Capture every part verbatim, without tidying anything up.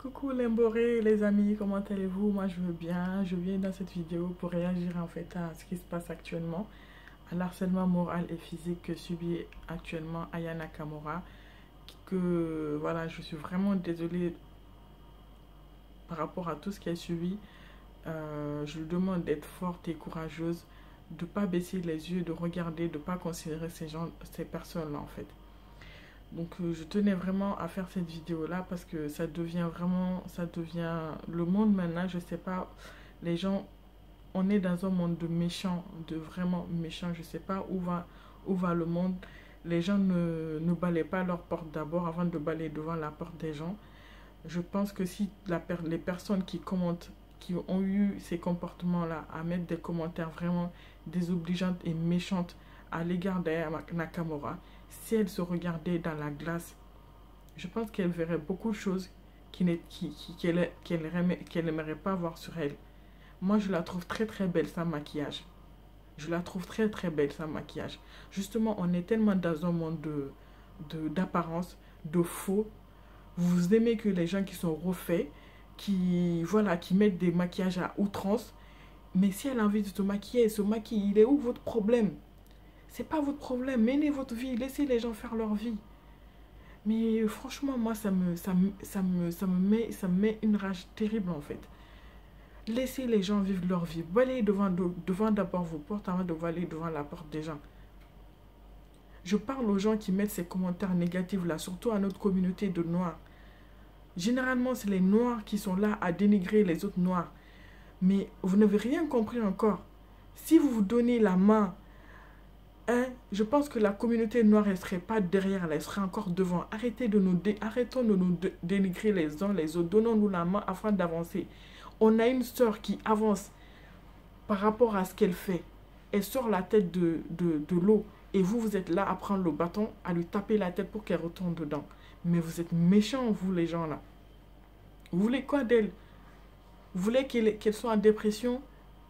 Coucou Lemboré, les amis, comment allez-vous? Moi je veux bien. Je viens dans cette vidéo pour réagir en fait à ce qui se passe actuellement, à l'harcèlement moral et physique que subit actuellement Aya Nakamura. Que voilà, je suis vraiment désolée par rapport à tout ce qu'elle subit. Euh, je lui demande d'être forte et courageuse, de ne pas baisser les yeux, de regarder, de ne pas considérer ces gens, ces personnes-là en fait. Donc euh, je tenais vraiment à faire cette vidéo là parce que ça devient vraiment, ça devient le monde maintenant, je sais pas, les gens, on est dans un monde de méchants, de vraiment méchants, je sais pas où va, où va le monde. Les gens ne, ne balaient pas leur porte d'abord avant de balayer devant la porte des gens. Je pense que si la, les personnes qui commentent, qui ont eu ces comportements-là, à mettre des commentaires vraiment désobligeantes et méchantes à l'égard d'Aya Nakamura, si elle se regardait dans la glace, je pense qu'elle verrait beaucoup de choses qu'elle qui, qui, qu'elle qu'elle aimerait, qu'elle aimerait pas voir sur elle. Moi, je la trouve très très belle sans maquillage. Je la trouve très très belle sans maquillage. Justement, on est tellement dans un monde de, de, d'apparence, de faux. Vous aimez que les gens qui sont refaits, qui, voilà, qui mettent des maquillages à outrance. Mais si elle a envie de se maquiller, elle se maquille. Il est où votre problème? C'est pas votre problème. Menez votre vie. Laissez les gens faire leur vie. Mais franchement, moi, ça me, ça me, ça me, ça me, met, ça me met une rage terrible, en fait. Laissez les gens vivre leur vie. Balayez devant, devant d'abord vos portes avant de balayer devant la porte des gens. Je parle aux gens qui mettent ces commentaires négatifs là, surtout à notre communauté de noirs. Généralement, c'est les noirs qui sont là à dénigrer les autres noirs. Mais vous n'avez rien compris encore. Si vous vous donnez la main, hein, je pense que la communauté noire, elle ne serait pas derrière, elle serait encore devant. Arrêtez de nous dé Arrêtons de nous dé dénigrer les uns les autres. Donnons-nous la main afin d'avancer. On a une sœur qui avance par rapport à ce qu'elle fait. Elle sort la tête de, de, de l'eau. Et vous, vous êtes là à prendre le bâton, à lui taper la tête pour qu'elle retourne dedans. Mais vous êtes méchants, vous, les gens là. Vous voulez quoi d'elle? Vous voulez qu'elle qu'elle soit en dépression?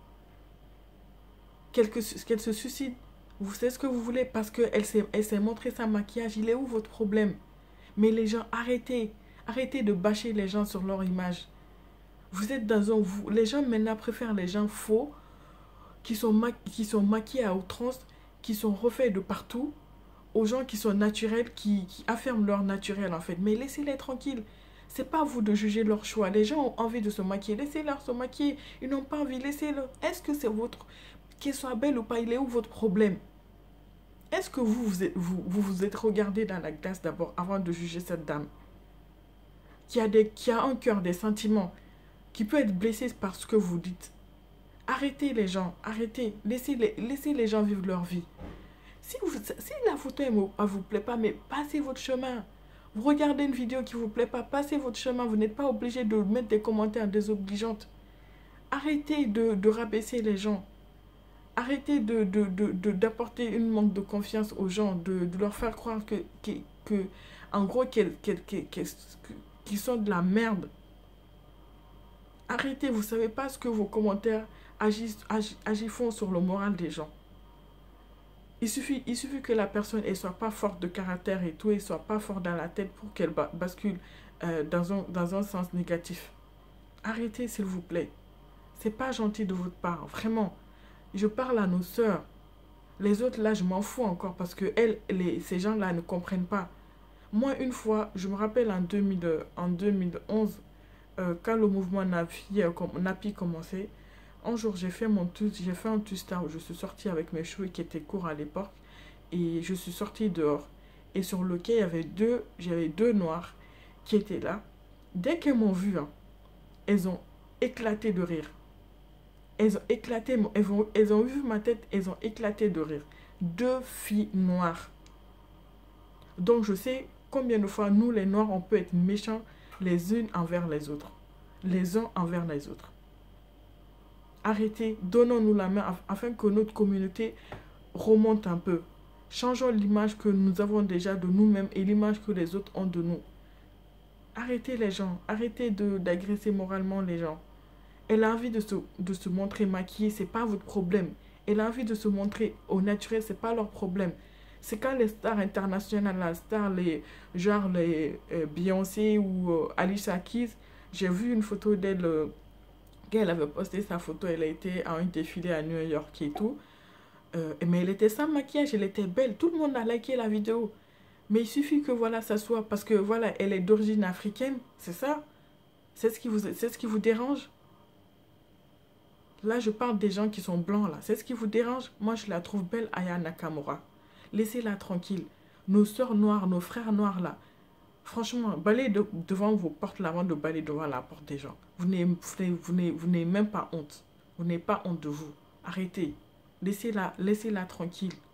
Qu'elle qu'elle se suicide? Vous savez ce que vous voulez? Parce qu'elle s'est montrée sans maquillage. Il est où votre problème? Mais les gens, arrêtez. Arrêtez de bâcher les gens sur leur image. Vous êtes dans un... Vous, les gens maintenant préfèrent les gens faux, qui sont, ma, qui sont maquillés à outrance, qui sont refaits de partout, aux gens qui sont naturels, qui, qui affirment leur naturel en fait. Mais laissez-les tranquilles. C'est pas à vous de juger leur choix. Les gens ont envie de se maquiller. Laissez-leur se maquiller. Ils n'ont pas envie. Laissez-le. Est-ce que c'est votre... Qu'elle soit belle ou pas, il est où votre problème? Est-ce que vous vous, êtes, vous vous vous êtes regardé dans la glace d'abord avant de juger cette dame qui a, des, qui a un cœur, des sentiments, qui peut être blessée par ce que vous dites? Arrêtez les gens. Arrêtez. Laissez les, laissez les gens vivre leur vie. Si, vous, si la photo ne vous, vous plaît pas, mais passez votre chemin. Vous regardez une vidéo qui ne vous plaît pas, passez votre chemin. Vous n'êtes pas obligé de mettre des commentaires désobligeantes. Arrêtez de, de rabaisser les gens. Arrêtez de, de, de, de, d'apporter une manque de confiance aux gens, de, de leur faire croire que, que, que en gros, qu'ils qu'ils, qu'ils, qu'ils sont de la merde. Arrêtez, vous ne savez pas ce que vos commentaires agissent, agissent, agissent font sur le moral des gens. Il suffit, il suffit que la personne ne soit pas forte de caractère et tout, et ne soit pas forte dans la tête pour qu'elle bascule euh, dans, un, dans un sens négatif. Arrêtez, s'il vous plaît. C'est pas gentil de votre part, vraiment. Je parle à nos sœurs. Les autres, là, je m'en fous encore parce que elles, les, ces gens-là ne comprennent pas. Moi, une fois, je me rappelle en, deux mille, en deux mille onze, euh, quand le mouvement Napi, euh, Napi commençait, un jour, j'ai fait mon j'ai fait un twista où je suis sortie avec mes cheveux qui étaient courts à l'époque et je suis sortie dehors. Et sur le quai, il y avait deux, j'avais deux noirs qui étaient là. Dès qu'elles m'ont vu, hein, elles ont éclaté de rire. Elles ont éclaté, elles ont, elles ont vu ma tête, elles ont éclaté de rire. Deux filles noires. Donc je sais combien de fois nous les noirs on peut être méchants les unes envers les autres. Les uns envers les autres. Arrêtez, donnons-nous la main afin que notre communauté remonte un peu. Changeons l'image que nous avons déjà de nous-mêmes et l'image que les autres ont de nous. Arrêtez les gens, arrêtez d'agresser moralement les gens. Elle a envie de se, de se montrer maquillée, ce n'est pas votre problème. Elle a envie de se montrer au naturel, ce n'est pas leur problème. C'est quand les stars internationales, les stars, les, genre les euh, Beyoncé ou euh, Alicia Keys, J'ai vu une photo d'elle, euh, qu'elle avait posté sa photo, elle a été à un défilé à New York et tout. Euh, mais elle était sans maquillage, elle était belle. Tout le monde a liké la vidéo. Mais il suffit que voilà, ça soit... Parce que voilà, elle est d'origine africaine, c'est ça? C'est ce qui vous, c'est ce qui vous dérange? Là, je parle des gens qui sont blancs, là. C'est ce qui vous dérange? Moi, je la trouve belle, Aya Nakamura. Laissez-la tranquille. Nos sœurs noires, nos frères noirs, là. Franchement, balayez de, devant vos portes là avant de balayer devant la porte des gens. Vous n'avez même pas honte. Vous n'avez pas honte de vous. Arrêtez. Laissez-la laissez-la tranquille.